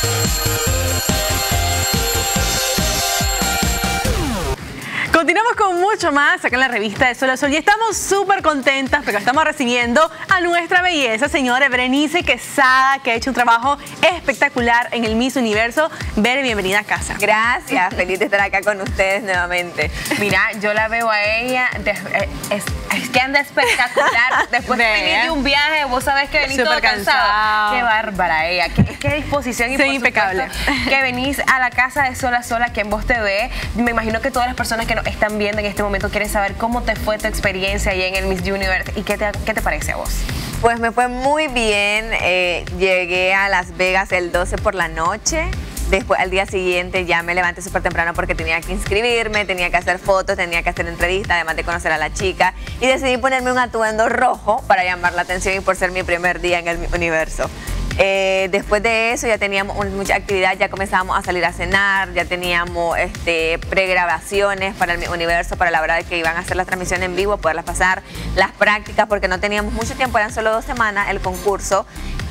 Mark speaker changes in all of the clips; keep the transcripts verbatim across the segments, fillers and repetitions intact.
Speaker 1: Continuamos con mucho más acá en la revista de Sol a Sol y estamos súper contentas porque estamos recibiendo a nuestra belleza, señora Berenice Quesada, que ha hecho un trabajo espectacular en el Miss Universo. Bere, bienvenida a casa.
Speaker 2: Gracias, feliz de estar acá con ustedes nuevamente.
Speaker 3: Mira, yo la veo a ella, de, es, es que anda espectacular. Después de venir de un viaje, vos sabés que venís todo cansado. Qué bárbara ella, qué, qué disposición y
Speaker 1: sí,
Speaker 3: por
Speaker 1: impecable.
Speaker 3: Que venís a la casa de Sol a Sol, aquí en Voz T V. Me imagino que todas las personas que nos están viendo en este momento quieren saber cómo te fue tu experiencia ahí en el Miss Universe y qué te, qué te parece a vos.
Speaker 2: Pues me fue muy bien, eh, llegué a Las Vegas el doce por la noche. Después, al día siguiente, ya me levanté súper temprano porque tenía que inscribirme, tenía que hacer fotos, tenía que hacer entrevistas, además de conocer a la chica. Y decidí ponerme un atuendo rojo para llamar la atención y por ser mi primer día en el universo. Eh, después de eso ya teníamos un, mucha actividad, ya comenzábamos a salir a cenar, ya teníamos este, pregrabaciones para el universo, para la hora de que iban a hacer la transmisión en vivo, poderlas pasar, las prácticas, porque no teníamos mucho tiempo, eran solo dos semanas el concurso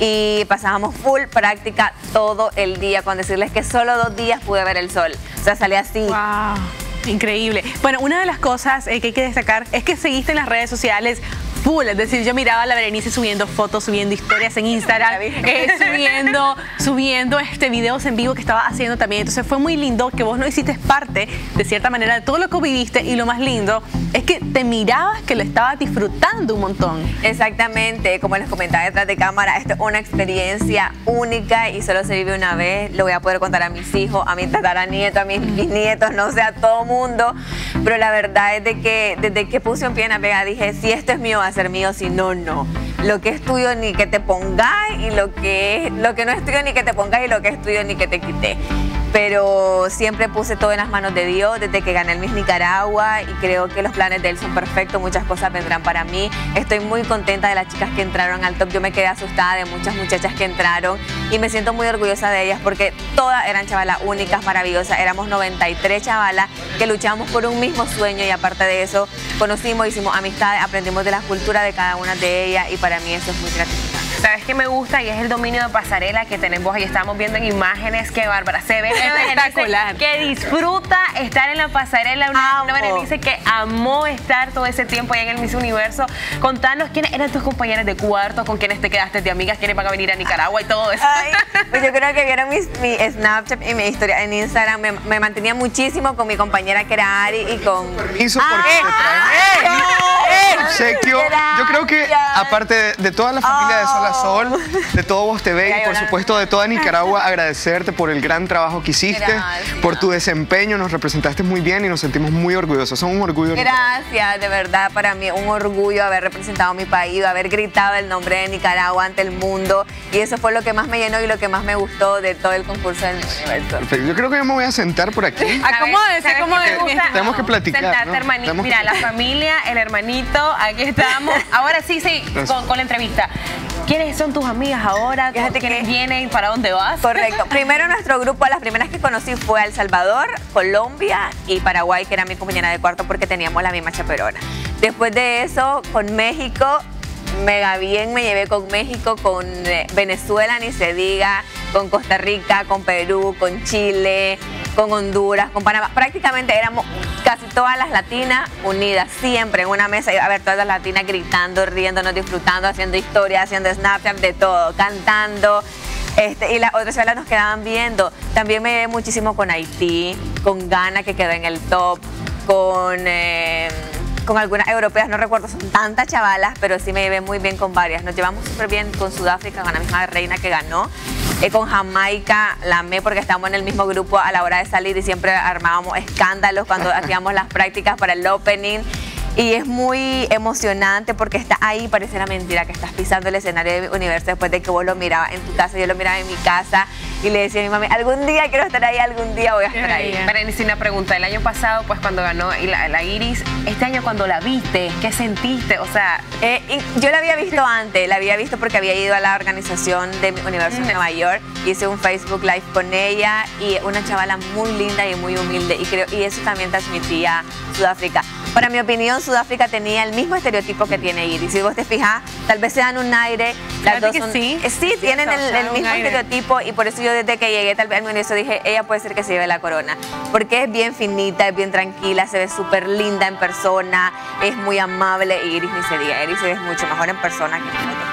Speaker 2: y pasábamos full práctica todo el día, con decirles que solo dos días pude ver el sol, o sea, salí así.
Speaker 1: Wow, increíble. Bueno, una de las cosas eh, que hay que destacar es que seguiste en las redes sociales full, es decir, yo miraba a la Berenice subiendo fotos, subiendo historias en Instagram, eh, subiendo, subiendo este, videos en vivo que estaba haciendo también. Entonces fue muy lindo que vos no hiciste parte, de cierta manera, de todo lo que viviste, y lo más lindo es que te mirabas que lo estabas disfrutando un montón.
Speaker 2: Exactamente, como les comentaba detrás de cámara, esto es una experiencia única y solo se vive una vez. Lo voy a poder contar a mis hijos, a mis tataranietos, a mis bisnietos, no sé, a todo mundo. Pero la verdad es de que desde que puse un pie en la pega dije, si esto es mío, va a ser mío, si no, no. Lo que es tuyo ni que te pongáis y lo que, lo que no es tuyo ni que te pongáis y lo que es tuyo ni que te quité. Pero siempre puse todo en las manos de Dios desde que gané el Miss Nicaragua y creo que los planes de Él son perfectos, muchas cosas vendrán para mí. Estoy muy contenta de las chicas que entraron al top, yo me quedé asustada de muchas muchachas que entraron y me siento muy orgullosa de ellas porque todas eran chavalas únicas, maravillosas, éramos noventa y tres chavalas que luchamos por un mismo sueño y aparte de eso conocimos, hicimos amistades, aprendimos de la cultura de cada una de ellas y para mí eso es muy gratificante.
Speaker 3: ¿Sabes qué me gusta? Y es el dominio de pasarela que tenemos y estamos viendo en imágenes. Qué bárbara. Se ve
Speaker 1: espectacular.
Speaker 3: Que disfruta estar en la pasarela. Una, una Berenice que amó estar todo ese tiempo allá en el Miss Universo. Contanos quiénes eran tus compañeras de cuarto, con quienes te quedaste de amigas, quiénes van a venir a Nicaragua y todo eso.
Speaker 2: Ay, pues yo creo que vieron mis, mi Snapchat y mi historia en Instagram. Me, me mantenía muchísimo con mi compañera que era Ari y con...
Speaker 4: Permiso porque ah, te traje eh, obsequio. Yo creo que aparte de, de toda la familia oh. de Sol a Sol, de todo Voz T V y por supuesto de toda Nicaragua, agradecerte por el gran trabajo que hiciste, gracias. Por tu desempeño, nos representaste muy bien y nos sentimos muy orgullosos, son un orgullo.
Speaker 2: Gracias, de verdad para mí un orgullo haber representado mi país, haber gritado el nombre de Nicaragua ante el mundo y eso fue lo que más me llenó y lo que más me gustó de todo el concurso del Universo.
Speaker 4: Perfecto. Yo creo que yo me voy a sentar por aquí.
Speaker 1: Acomódese, acomódese.
Speaker 4: Tenemos que platicar,
Speaker 3: Sentarte,
Speaker 4: ¿no?
Speaker 3: hermanito.
Speaker 4: Tenemos
Speaker 3: Mira,
Speaker 4: que...
Speaker 3: la familia, el hermanito, aquí estamos. Ahora sí, sí, con, con la entrevista. ¿Quiénes son tus amigas ahora?
Speaker 2: Fíjate
Speaker 3: ¿Quiénes
Speaker 2: que...
Speaker 3: vienen? ¿Para dónde vas?
Speaker 2: Correcto. Primero nuestro grupo, las primeras que conocí fue El Salvador, Colombia y Paraguay, que era mi compañera de cuarto porque teníamos la misma chaperona. Después de eso, con México, mega bien me llevé con México, con Venezuela, ni se diga, con Costa Rica, con Perú, con Chile, con Honduras, con Panamá. Prácticamente éramos casi todas las latinas unidas, siempre en una mesa, a ver, todas las latinas gritando, riéndonos, disfrutando, haciendo historias, haciendo Snapchat, de todo, cantando. Este, y las otras chavalas nos quedaban viendo. También me llevé muchísimo con Haití, con Ghana, que quedó en el top, con... Eh, con algunas europeas, no recuerdo, son tantas chavalas, pero sí me llevé muy bien con varias. Nos llevamos súper bien con Sudáfrica, con la misma reina que ganó. Eh, con Jamaica la amé porque estábamos en el mismo grupo a la hora de salir y siempre armábamos escándalos cuando hacíamos las prácticas para el opening. Y es muy emocionante porque está ahí, pareciera mentira que estás pisando el escenario de Universo después de que vos lo mirabas en tu casa, yo lo miraba en mi casa y le decía a mi mami, algún día quiero estar ahí, algún día voy a estar ahí.
Speaker 3: Berenice, una pregunta, el año pasado pues cuando ganó la, la Iris, este año cuando la viste, ¿qué sentiste? O sea,
Speaker 2: eh, yo la había visto antes, la había visto porque había ido a la organización de Universo en Nueva York hice un Facebook Live con ella y una chavala muy linda y muy humilde y creo y eso también transmitía Sudáfrica. Para mi opinión, Sudáfrica tenía el mismo estereotipo que tiene Iris. Si vos te fijas, tal vez se dan un aire. Las dos son,
Speaker 1: sí.
Speaker 2: Eh, sí, tienen el, el mismo estereotipo y por eso yo desde que llegué tal vez al ministro dije, ella puede ser que se lleve la corona. Porque es bien finita, es bien tranquila, se ve súper linda en persona, es muy amable y Iris ni se diga. Iris es mucho mejor en persona que en fotos.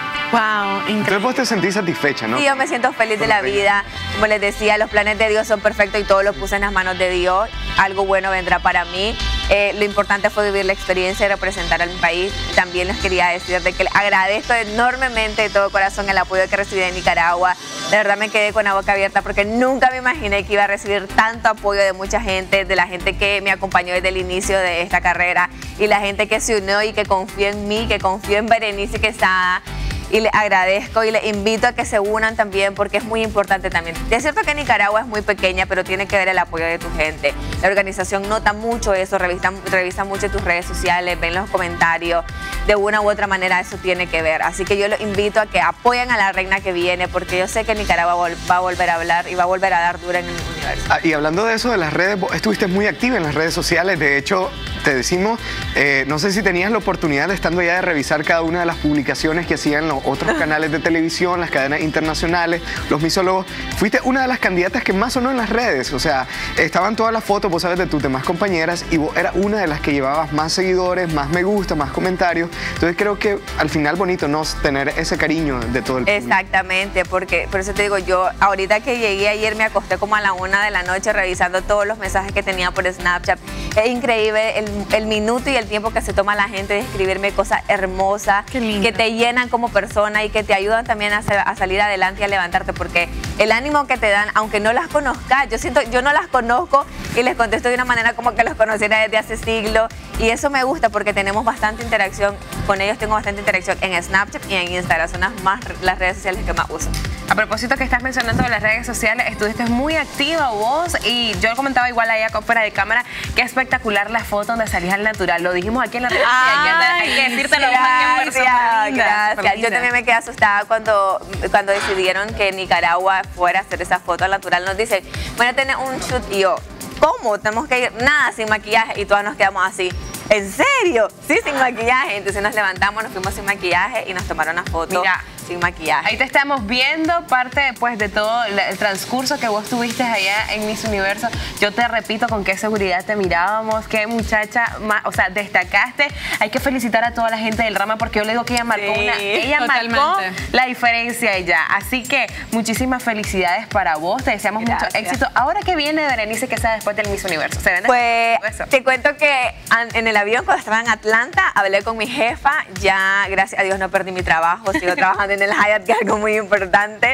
Speaker 1: Wow, increíble.
Speaker 4: Entonces vos te sentís satisfecha, ¿no?
Speaker 2: Sí, yo me siento feliz de la vida. Como les decía, los planes de Dios son perfectos y todo lo puse en las manos de Dios. Algo bueno vendrá para mí. Eh, lo importante fue vivir la experiencia y representar a mi país. También les quería decir de que les agradezco enormemente de todo corazón el apoyo que recibí de Nicaragua. De verdad me quedé con la boca abierta porque nunca me imaginé que iba a recibir tanto apoyo de mucha gente, de la gente que me acompañó desde el inicio de esta carrera y la gente que se unió y que confió en mí, que confió en Berenice Quesada. Y les agradezco y les invito a que se unan también porque es muy importante también. Es cierto que Nicaragua es muy pequeña, pero tiene que ver el apoyo de tu gente. La organización nota mucho eso, revisa, revisa mucho tus redes sociales, ven los comentarios. De una u otra manera eso tiene que ver. Así que yo los invito a que apoyen a la reina que viene porque yo sé que Nicaragua va a volver a hablar y va a volver a dar dura en el universo.
Speaker 4: Ah, y hablando de eso, de las redes, vos estuviste muy activa en las redes sociales. De hecho, te decimos, eh, no sé si tenías la oportunidad de estando ya de revisar cada una de las publicaciones que hacían los otros canales de televisión, las cadenas internacionales, los misólogos. Fuiste una de las candidatas que más sonó en las redes. O sea, estaban todas las fotos, vos sabes, de tus demás compañeras y vos eras una de las que llevabas más seguidores, más me gusta, más comentarios. Entonces creo que al final bonito, ¿no? Tener ese cariño de todo el público.
Speaker 2: Exactamente, porque por eso te digo, yo ahorita que llegué ayer me acosté como a la una de la noche revisando todos los mensajes que tenía por Snapchat. Es increíble el, el minuto y el tiempo que se toma la gente de escribirme cosas hermosas, que te llenan como persona y que te ayudan también a, a salir adelante y a levantarte, porque el ánimo que te dan, aunque no las conozcas, yo siento, yo no las conozco y les contesto de una manera como que los conociera desde hace siglos y eso me gusta porque tenemos bastante interacción, con ellos tengo bastante interacción en Snapchat y en Instagram, son las, más, las redes sociales que más uso.
Speaker 3: A propósito que estás mencionando de las redes sociales, estuviste muy activa vos y yo comentaba igual allá fuera de cámara, qué espectacular la foto donde salís al natural, lo dijimos aquí en la red social, hay que decírtelo en persona.
Speaker 2: Gracias, yo también me quedé asustada cuando, cuando decidieron que Nicaragua fuera a hacer esa foto al natural, nos dicen, bueno, tener un shoot y yo, ¿cómo? Tenemos que ir, nada, sin maquillaje y todas nos quedamos así. ¿En serio? Sí, sin maquillaje. Entonces nos levantamos, nos fuimos sin maquillaje y nos tomaron una foto Mira, sin maquillaje.
Speaker 3: Ahí te estamos viendo parte pues, de todo el transcurso que vos tuviste allá en Miss Universo. Yo te repito con qué seguridad te mirábamos, qué muchacha, más, o sea, destacaste. Hay que felicitar a toda la gente del Rama porque yo le digo que ella marcó, sí, una, ella marcó la diferencia ella. Así que muchísimas felicidades para vos, te deseamos Gracias. mucho éxito. Ahora que viene Berenice Quesada después del Miss Universo. ¿Se ven
Speaker 2: pues te cuento que en el avión cuando estaba en Atlanta, hablé con mi jefa, ya gracias a Dios no perdí mi trabajo, sigo trabajando en el Hyatt, que es algo muy importante.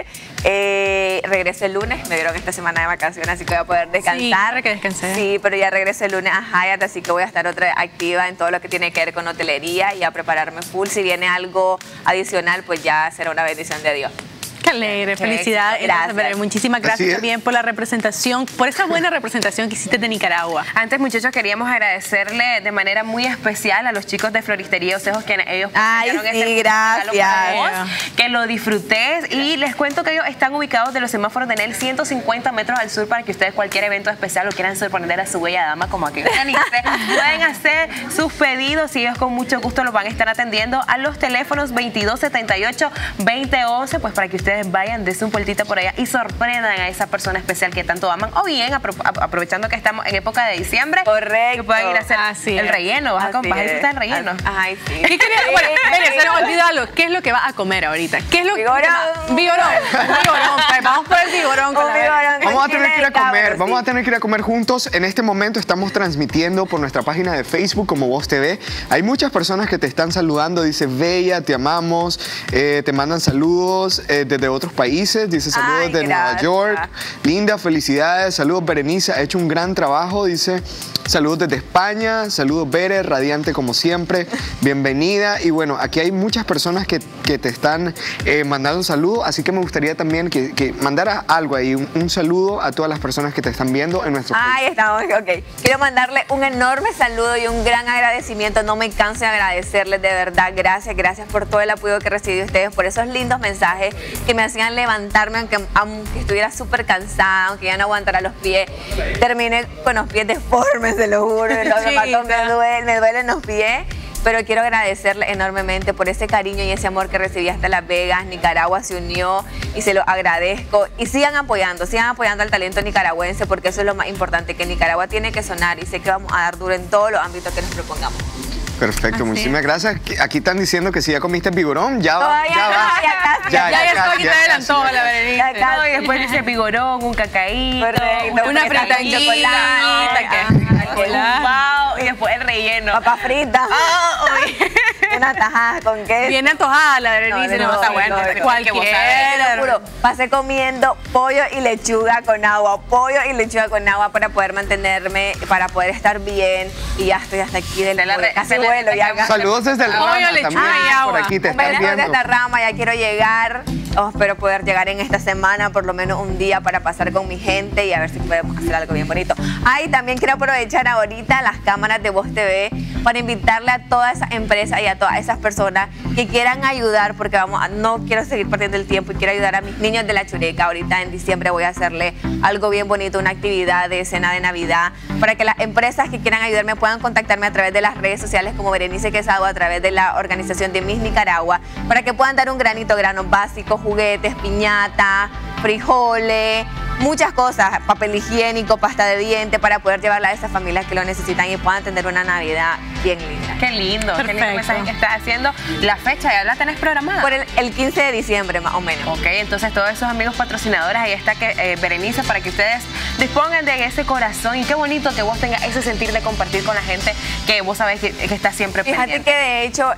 Speaker 2: Eh, regreso el lunes, me dieron esta semana de vacaciones, así que voy a poder descansar.
Speaker 1: Sí, que descansé.
Speaker 2: Sí, pero ya regreso el lunes a Hyatt, así que voy a estar otra activa en todo lo que tiene que ver con hotelería y a prepararme full. Si viene algo adicional, pues ya será una bendición de Dios.
Speaker 1: Qué alegre, felicidades. Gracias. Muchísimas gracias también por la representación, por esa buena representación que hiciste de Nicaragua.
Speaker 3: Antes, muchachos, queríamos agradecerle de manera muy especial a los chicos de Floristería Osejos, que ellos
Speaker 2: Ay, sí, gracias.
Speaker 3: Vos, que lo disfrutes. Y les cuento que ellos están ubicados de los semáforos de N E L ciento cincuenta metros al sur para que ustedes cualquier evento especial lo quieran sorprender a su bella dama, como aquí pueden hacer sus pedidos y ellos con mucho gusto los van a estar atendiendo a los teléfonos veintidós setenta y ocho, veinte once, pues para que ustedes vayan, dense un vueltita por allá y sorprendan a esa persona especial que tanto aman. O bien, apro aprovechando que estamos en época de diciembre,
Speaker 2: correcto,
Speaker 3: que puedan ir a hacer Así el es. relleno. ¿Vas Así a, vas a disfrutar el relleno?
Speaker 2: Ay, sí.
Speaker 1: ¿Qué querías? Bueno, Bere, se nos olvidó algo. ¿Qué es lo que vas a comer ahorita? ¿Qué es lo
Speaker 2: vigorón.
Speaker 1: que Vigorón. Vigorón. Vamos por el vigorón. Con
Speaker 2: vigorón
Speaker 4: vamos a tener que ir a comer. Vamos a tener que ir a comer juntos. En este momento estamos transmitiendo por nuestra página de Facebook como Voz T V. Hay muchas personas que te están saludando. Dice, Bella, te amamos. Eh, te mandan saludos eh, desde otros países. Dice, saludos
Speaker 2: Ay,
Speaker 4: de
Speaker 2: gracias.
Speaker 4: Nueva York. Linda, felicidades. Saludos, Berenice. Ha hecho un gran trabajo. Dice, saludos desde España, saludos Bere, radiante como siempre, bienvenida. Y bueno, aquí hay muchas personas que, que te están eh, mandando un saludo, así que me gustaría también que, que mandaras algo ahí, un, un saludo a todas las personas que te están viendo en nuestro Facebook.
Speaker 2: Ahí estamos, ok. Quiero mandarle un enorme saludo y un gran agradecimiento, no me canso de agradecerles, de verdad, gracias, gracias por todo el apoyo que recibí de ustedes, por esos lindos mensajes que me hacían levantarme, aunque, aunque estuviera súper cansada, aunque ya no aguantara los pies, terminé con los pies deformes, se lo juro, los zapatos me duelen, me duelen los pies. Pero quiero agradecerle enormemente por ese cariño y ese amor que recibí hasta Las Vegas. Nicaragua se unió y se lo agradezco. Y sigan apoyando, sigan apoyando al talento nicaragüense, porque eso es lo más importante, que Nicaragua tiene que sonar y sé que vamos a dar duro en todos los ámbitos que nos propongamos.
Speaker 4: Perfecto,
Speaker 1: Así
Speaker 4: muchísimas gracias. Aquí están diciendo que si ya comiste vigorón, ya va.
Speaker 2: Todavía
Speaker 4: ya
Speaker 2: no,
Speaker 4: va.
Speaker 2: ya casi,
Speaker 1: Ya, ya,
Speaker 4: ya
Speaker 1: ya
Speaker 4: casi,
Speaker 1: te
Speaker 4: ya
Speaker 1: adelantó
Speaker 4: casi.
Speaker 1: la Berenice.
Speaker 2: Ya casi.
Speaker 3: No, y después dice vigorón, un cacaíto,
Speaker 2: Correcto,
Speaker 1: una
Speaker 2: fresita,
Speaker 1: fritanga,
Speaker 2: chocolate,
Speaker 1: que-
Speaker 2: ajá,
Speaker 3: un wow, y después el relleno.
Speaker 2: papa frita,
Speaker 3: Ah, uy.
Speaker 2: una tajada con queso.
Speaker 1: Bien antojada la Berenice,
Speaker 2: No,
Speaker 1: no,
Speaker 2: no,
Speaker 1: está
Speaker 2: no,
Speaker 1: bueno.
Speaker 2: no, no,
Speaker 3: que vos sabés.
Speaker 1: Cualquiera.
Speaker 2: Te lo juro, pasé comiendo pollo y lechuga con agua, pollo y lechuga con agua para poder mantenerme, para poder estar bien. Y ya estoy hasta aquí del
Speaker 3: De la re-
Speaker 2: casi
Speaker 3: de la
Speaker 2: vuelo ya.
Speaker 3: receta.
Speaker 4: Saludos desde el
Speaker 1: Pollo,
Speaker 4: Rama
Speaker 1: lechuga
Speaker 4: también,
Speaker 1: y agua.
Speaker 4: por aquí te
Speaker 2: Un beso
Speaker 4: están
Speaker 2: desde
Speaker 4: viendo.
Speaker 2: esta rama, ya quiero llegar. Oh, espero poder llegar en esta semana, por lo menos un día, para pasar con mi gente y a ver si podemos hacer algo bien bonito. Ah, y también quiero aprovechar ahorita las cámaras de Voz T V para invitarle a todas esas empresas y a todas esas personas que quieran ayudar, porque vamos a, no quiero seguir perdiendo el tiempo y quiero ayudar a mis niños de la Chureca. Ahorita en diciembre voy a hacerle algo bien bonito, una actividad de cena de Navidad, para que las empresas que quieran ayudarme puedan contactarme a través de las redes sociales como Berenice Quesado, a través de la organización de Miss Nicaragua, para que puedan dar un granito, granos básicos, juguetes, piñata, frijoles, muchas cosas, papel higiénico, pasta de dientes, para poder llevarla a esas familias que lo necesitan y puedan tener una Navidad bien linda.
Speaker 3: Qué lindo, qué lindo
Speaker 1: Perfecto.
Speaker 3: mensaje que estás haciendo. La fecha ya la tenés programada.
Speaker 2: Por el, el quince de diciembre más o menos.
Speaker 3: Ok, entonces todos esos amigos patrocinadores, ahí está que, eh, Berenice, para que ustedes dispongan de ese corazón. Y qué bonito que vos tengas ese sentir de compartir con la gente que vos sabés que, que está siempre
Speaker 2: Fíjate
Speaker 3: pendiente.
Speaker 2: que de hecho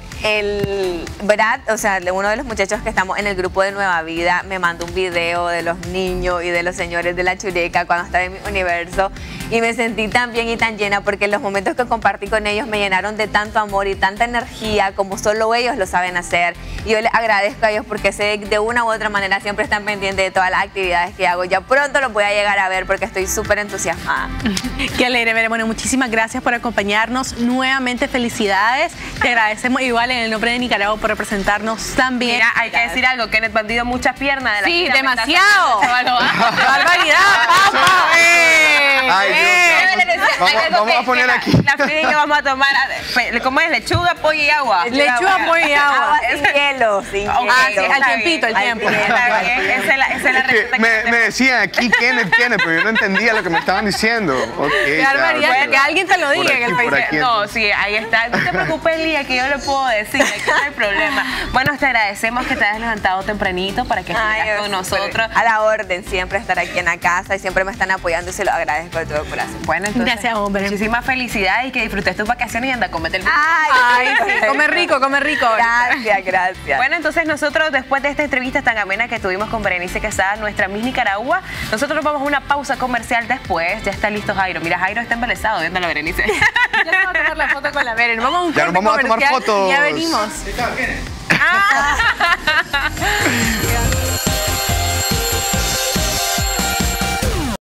Speaker 2: el Brad, o sea, uno de los muchachos que estamos en el grupo de Nueva Vida, me mandó un video de los niños y de los señores de la Chureca cuando estaba en mi universo y me sentí tan bien y tan llena porque los momentos que compartí con ellos me llenaron de tanto amor y tanta energía como solo ellos lo saben hacer. Y yo les agradezco a ellos porque sé que de una u otra manera siempre están pendientes de todas las actividades que hago. Ya pronto los voy a llegar a ver porque estoy súper entusiasmada.
Speaker 1: Qué alegre, Bere. Bueno, muchísimas gracias por acompañarnos. Nuevamente, felicidades. Te agradecemos igual en el nombre de Nicaragua por representarnos tan bien.
Speaker 3: Mira, hay que decir algo, Kenneth Bandido, muchas piernas de la
Speaker 1: Sí,
Speaker 3: gira, me está
Speaker 1: demasiado.
Speaker 3: sacando, chaval,
Speaker 1: ¡Qué barbaridad, papá! ¡Eh!
Speaker 4: Ay, Dios,
Speaker 1: ¡Eh!
Speaker 4: vamos,
Speaker 3: Hay algo
Speaker 4: vamos
Speaker 3: que-
Speaker 4: a poner
Speaker 3: que la-
Speaker 4: aquí.
Speaker 3: La feria que vamos a tomar, pe- ¿cómo es? Lechuga, pollo y agua.
Speaker 1: Lechuga, pollo y agua.
Speaker 2: Agua sin hielo, sin
Speaker 3: Ok,
Speaker 2: hielo.
Speaker 1: Ah, sí, al
Speaker 3: está
Speaker 1: tiempito, al
Speaker 3: bien.
Speaker 1: tiempo.
Speaker 3: Está bien, esa es la, esa es la
Speaker 4: Es que
Speaker 3: receta que
Speaker 4: me,
Speaker 3: tenemos.
Speaker 4: me decían aquí Kenneth, Kenneth, pero yo no entendía lo que me estaban diciendo. Ok,
Speaker 1: ¡Qué
Speaker 4: ya,
Speaker 1: barbaridad!
Speaker 4: ok.
Speaker 1: Que alguien te lo
Speaker 4: Por
Speaker 1: diga en el
Speaker 4: aquí, por
Speaker 1: Facebook.
Speaker 4: aquí.
Speaker 3: No, sí, ahí está. No te preocupes, Lía, que yo le puedo decir, aquí no hay problema. Bueno, te agradecemos que te hayas levantado tempranito para que
Speaker 2: Ay,
Speaker 3: estuvieras con
Speaker 2: súper.
Speaker 3: nosotros.
Speaker 2: A la orden, siempre estar aquí en la casa y siempre me están apoyando y se lo agradezco de todo corazón.
Speaker 3: Bueno, entonces,
Speaker 1: Gracias, hombre.
Speaker 3: muchísimas felicidades y que disfrutes tus vacaciones y anda a comerte el
Speaker 1: Ay, sí, come rico, come rico.
Speaker 2: Gracias, gracias.
Speaker 3: Bueno, entonces nosotros después de esta entrevista tan amena que tuvimos con Berenice Quesada, nuestra Miss Nicaragua, nosotros vamos a una pausa comercial después. Ya está listo Jairo. Mira, Jairo está embelesado viendo a la Berenice.
Speaker 1: Ya te voy a tomar la foto con la Beren. Vamos a un
Speaker 4: Ya nos
Speaker 1: corte
Speaker 4: vamos a tomar
Speaker 1: comercial
Speaker 4: fotos.
Speaker 1: y ya venimos.
Speaker 3: Ah.